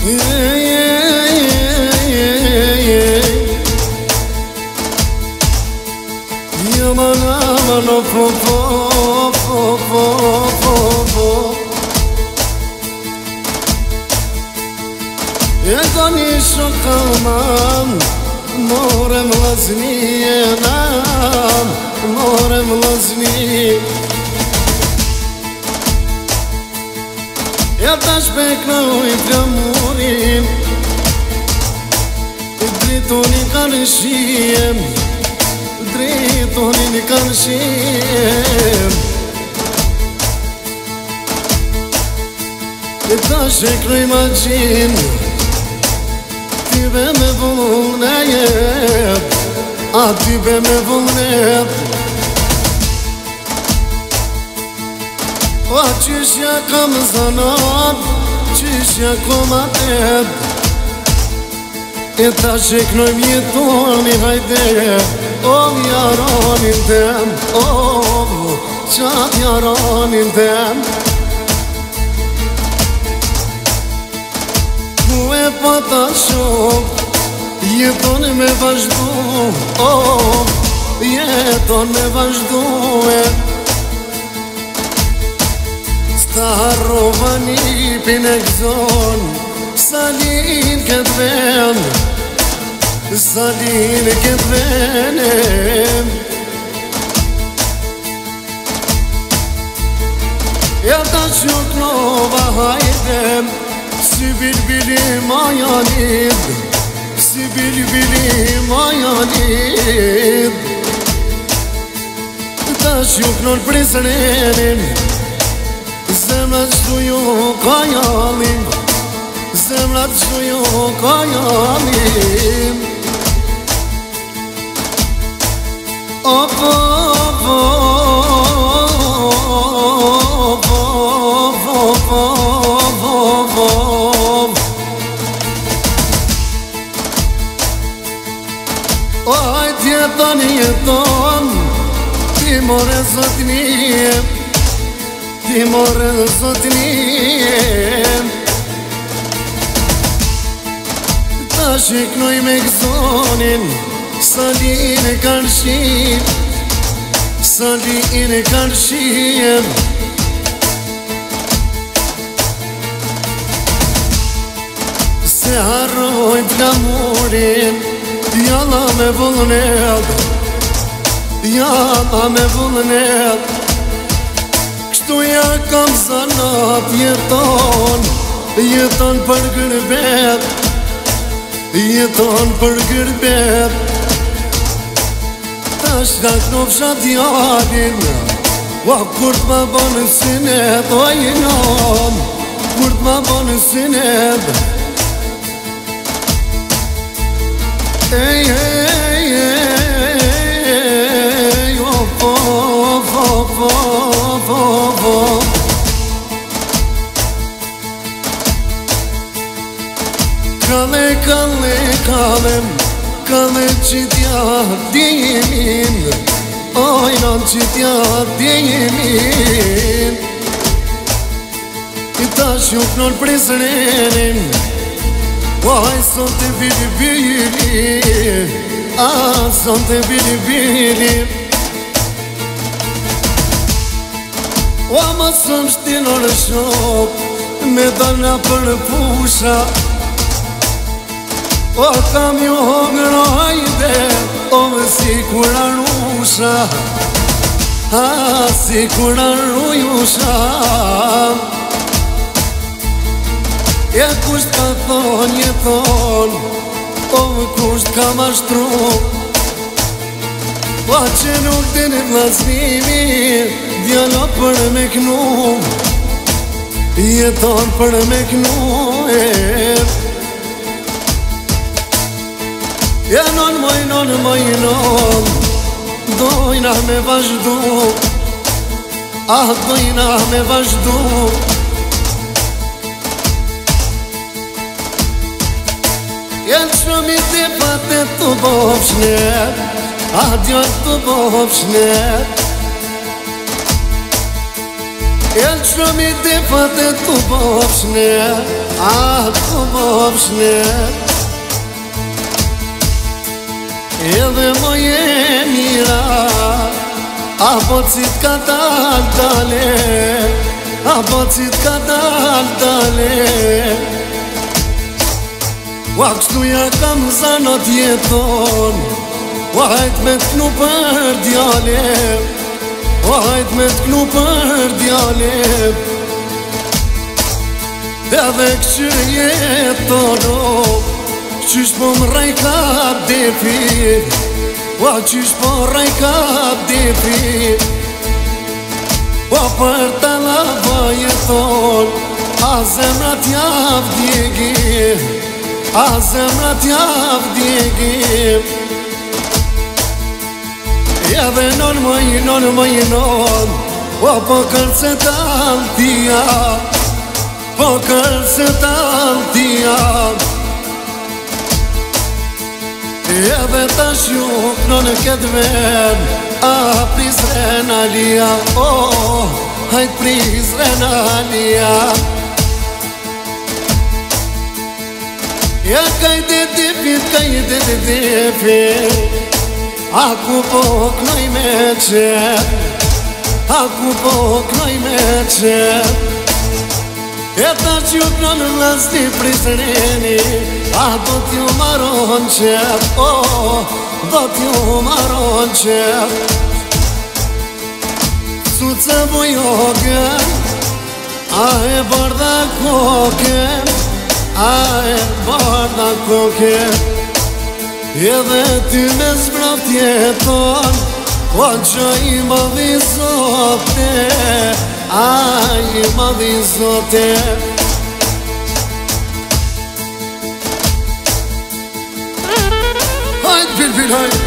Yaman aman of Yedani şokalman Morem lazni enam Morem lazni Jataš beknau I flamurin Dritoni karshiem Dritoni karshiem Jataš beknau imagin Ti be me vullnejeb A ti be me vullnejeb O qyshja kam zanat, qyshja kom ateb E ta shiknojm jetoni hajde O jaronin tem, o qat jaronin tem Ku e pata shok, jeton me vazhdu O jeton me vazhdu Ta harrova nipin e gzon Salin këtë ven Salin këtë venem Ja ta shuknova hajdem Si bilbili majanid Si bilbili majanid Ta shuknon prizrenin Zemrat shtuju ka jalim Zemrat shtuju ka jalim Oj jeton jeton Ti more zotnijem Ti more zotnijem Ta shiknoj me gzonin Salin e karshim Salin e karshim Se harroj flamurin Jalla me vullnet Jalla me vullnet Kështu ja kam zanat jeton Jeton për gërbet Jeton për gërbet Tash da knofsha djalin Wa kur t'ma banë sinet O jinon Kur t'ma banë sinet Ej, ej, ej Kale, kale, kalem Kale qitja dimin Ojnan qitja dimin I ta shuknon prizrenin Vaj son të bilibili A son të bilibili O ma sëm shtinor shok Me dana për pusha O kam ju hongro hajde O me si kur arusha A si kur arujusha Ja kusht ka thon jeton O më kusht ka mashtru Pa që nuk dini vlasnimi Djala për me knu Jeton për me knu Ja non moj Dojna me vazhdu Ah dojna me vazhdu Jelë shumë I të patë të bofshnet Ah djallë të bofshnet Jelë shumë I të patë të bofshnet ku më fshnet edhe më je mira, apo cit ka dale, apo cit ka dale. Wa kështu ja kam zanot jeton, wa hajt me t'knu për djale, wa hajt me t'knu për djale. Edhe kështu jeton, qysh po më raj kap depi, wa qysh po raj kap depi. Wa për të lava jeton, a zemra t'jav djegi, a zemra t'jav djegi. Edhe non më i non, wa po kërë se t'am tia, po kërë se t'am tia. Edhe ta shjuk në këtë ven, a Prizren Alia, hajt Prizren Alia. Ja kajde depi, aku po knoj me qep, aku po knoj me qep. E ta quk në vlasti Prizreni, do t'ju maron qep, do t'ju maron qep. Suce bujogen, a e bardha koken, a e bardha koken. Edhe ty me zbraft jeton, o që i më dhizote, a i më dhizote. Hajt bilbil hajt.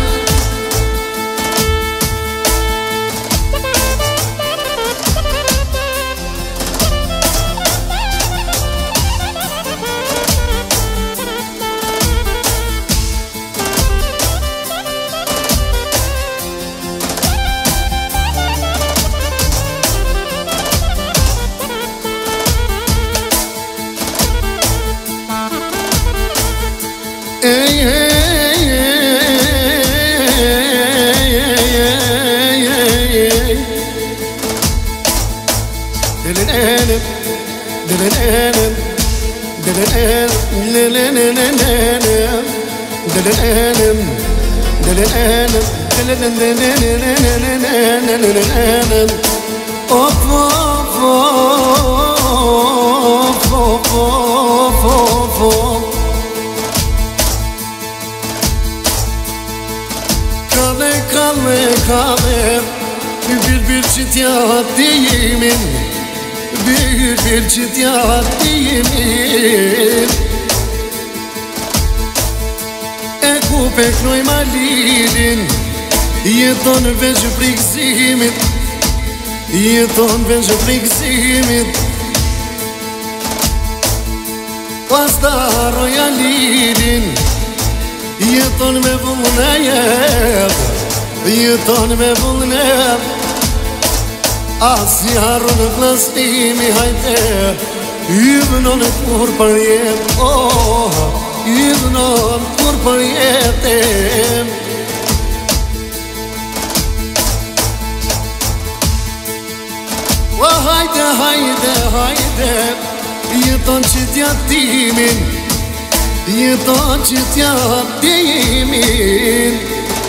Bir që t'ja t'imin, bir që t'ja t'imin. E ku pe knoj malinin, jeton veç frikëzimit, jeton veç frikëzimit. Pas ta roja lidin, jeton me vullën e jetë, jeton me vullën e jetë. Asi harru në vlasnimi hajte, yvënon kur për jetë, yvënon kur për jetë. Hajde, hajde, hajde, jeton që t'ja timin, jeton që t'ja timin.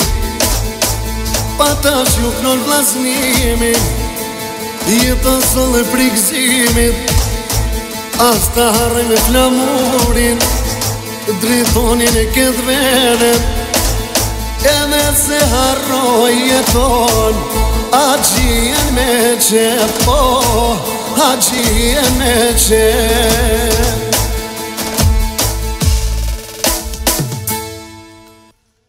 Pa ta shuk në vlasnimin, jeton sëllë frikëzimit. As ta harre me flamurin, dritonin e këtë venet. Edhe se harroj jeton, a gjien me qep, a gjien me qep.